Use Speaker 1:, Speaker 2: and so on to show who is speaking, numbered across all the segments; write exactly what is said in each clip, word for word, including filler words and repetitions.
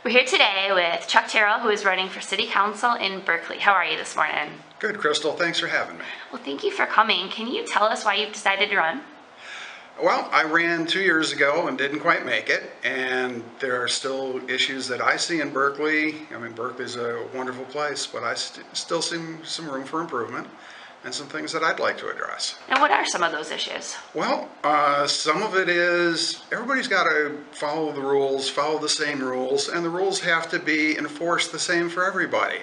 Speaker 1: We're here today with Chuck Tyrrell, who is running for City Council in Berkley. How are you this morning?
Speaker 2: Good, Crystal. Thanks for having me.
Speaker 1: Well, thank you for coming. Can you tell us why you've decided to run?
Speaker 2: Well, I ran two years ago and didn't quite make it, and there are still issues that I see in Berkley. I mean, Berkley's a wonderful place, but I st still see some room for improvement and some things that I'd like to address.
Speaker 1: And what are some of those issues?
Speaker 2: Well, uh, some of it is everybody's got to follow the rules, follow the same rules, and the rules have to be enforced the same for everybody.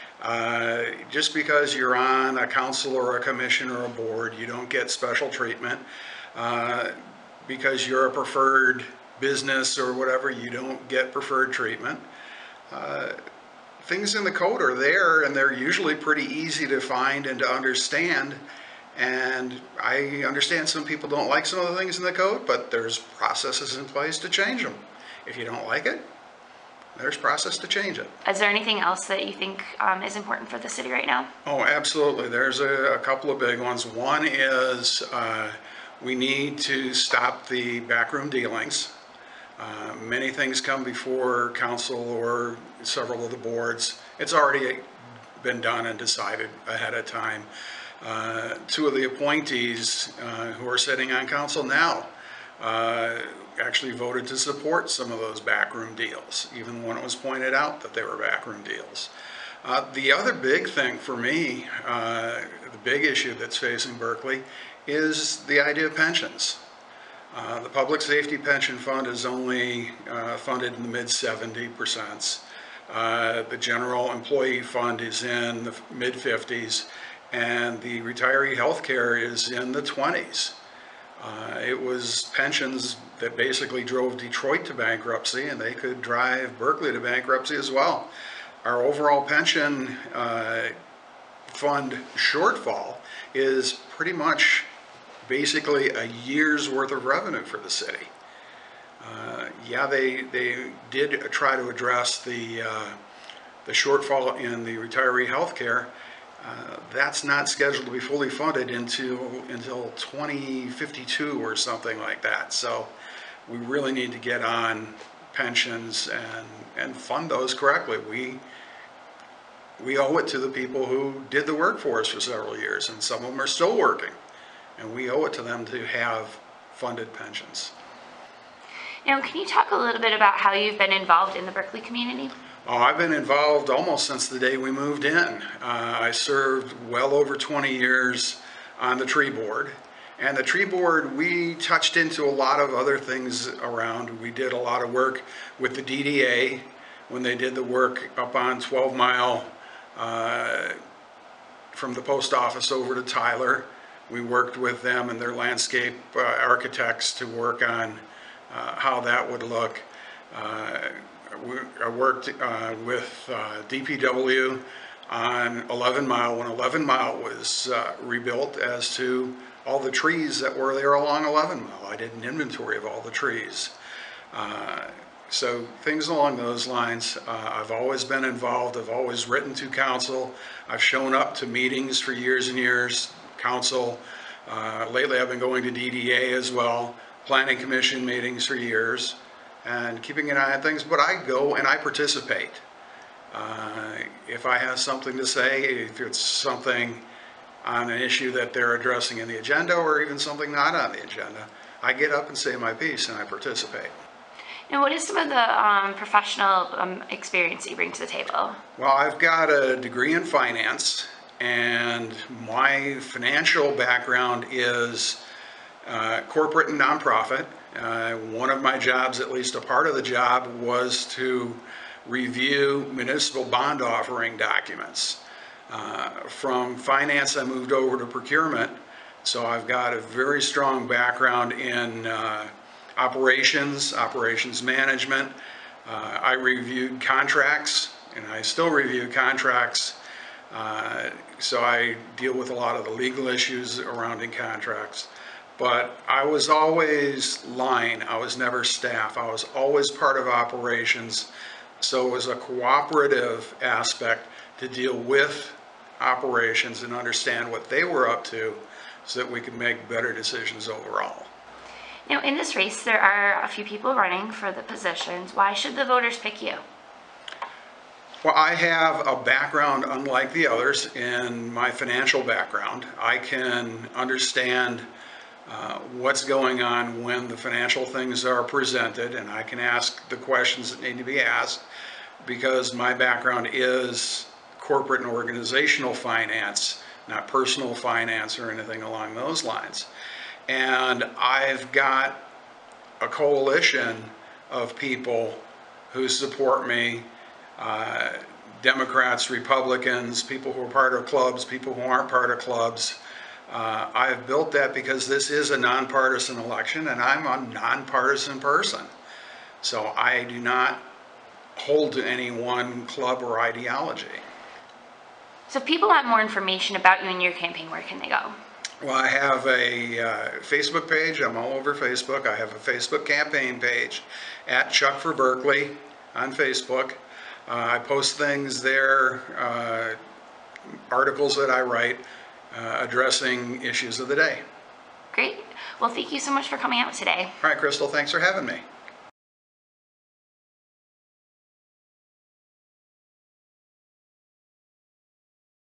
Speaker 2: Uh, just because you're on a council or a commission or a board, you don't get special treatment. Uh, because you're a preferred business or whatever, you don't get preferred treatment. Uh, things in the code are there, and they're usually pretty easy to find and to understand. And I understand some people don't like some of the things in the code, but there's processes in place to change them. If you don't like it, there's process to change it.
Speaker 1: Is there anything else that you think um, is important for the city right now?
Speaker 2: Oh, absolutely. There's a, a couple of big ones. One is uh, we need to stop the backroom dealings. Uh, many things come before council or several of the boards. It's already been done and decided ahead of time. Uh, two of the appointees uh, who are sitting on council now uh, actually voted to support some of those backroom deals, even when it was pointed out that they were backroom deals. Uh, the other big thing for me, uh, the big issue that's facing Berkley, is the idea of pensions. Uh, the Public Safety Pension Fund is only uh, funded in the mid seventy percent. Uh, the General Employee Fund is in the mid fifties, and the retiree health care is in the twenties. Uh, it was pensions that basically drove Detroit to bankruptcy, and they could drive Berkley to bankruptcy as well. Our overall pension uh, fund shortfall is pretty much basically a year's worth of revenue for the city. Uh, yeah, they they did try to address the uh, the shortfall in the retiree health care. Uh, that's not scheduled to be fully funded until until twenty fifty-two or something like that. So we really need to get on pensions and and fund those correctly. We we owe it to the people who did the work for us for several years, and some of them are still working. And we owe it to them to have funded pensions.
Speaker 1: Now, can you talk a little bit about how you've been involved in the Berkley community?
Speaker 2: Oh, I've been involved almost since the day we moved in. Uh, I served well over twenty years on the tree board. And the tree board, we touched into a lot of other things around. We did a lot of work with the D D A when they did the work up on twelve mile uh, from the post office over to Tyler. We worked with them and their landscape uh, architects to work on uh, how that would look. Uh, we, I worked uh, with uh, D P W on eleven mile when eleven mile was uh, rebuilt as to all the trees that were there along eleven mile. I did an inventory of all the trees. Uh, so things along those lines. Uh, I've always been involved. I've always written to council. I've shown up to meetings for years and years. Council. Uh, lately I've been going to D D A as well, planning commission meetings for years, and keeping an eye on things, but I go and I participate. Uh, if I have something to say, if it's something on an issue that they're addressing in the agenda or even something not on the agenda, I get up and say my piece and I participate.
Speaker 1: And what is some of the um, professional um, experience that you bring to the table?
Speaker 2: Well, I've got a degree in finance. And my financial background is uh, corporate and nonprofit. Uh, one of my jobs, at least a part of the job, was to review municipal bond offering documents. Uh, from finance, I moved over to procurement. So I've got a very strong background in uh, operations, operations management. Uh, I reviewed contracts, and I still review contracts. Uh, so I deal with a lot of the legal issues surrounding contracts. But I was always line, I was never staff, I was always part of operations. So it was a cooperative aspect to deal with operations and understand what they were up to so that we could make better decisions overall.
Speaker 1: Now, in this race, there are a few people running for the positions. Why should the voters pick you?
Speaker 2: Well, I have a background unlike the others in my financial background. I can understand uh, what's going on when the financial things are presented, and I can ask the questions that need to be asked because my background is corporate and organizational finance, not personal finance or anything along those lines. And I've got a coalition of people who support me. Uh, Democrats, Republicans, people who are part of clubs, people who aren't part of clubs. Uh, I've built that because this is a nonpartisan election and I'm a nonpartisan person. So I do not hold to any one club or ideology.
Speaker 1: So if people want more information about you and your campaign, where can they go?
Speaker 2: Well, I have a uh, Facebook page. I'm all over Facebook. I have a Facebook campaign page at Chuck for Berkley on Facebook. Uh, I post things there, uh, articles that I write uh, addressing issues of the day.
Speaker 1: Great. Well, thank you so much for coming out today.
Speaker 2: All right, Crystal, thanks for having me.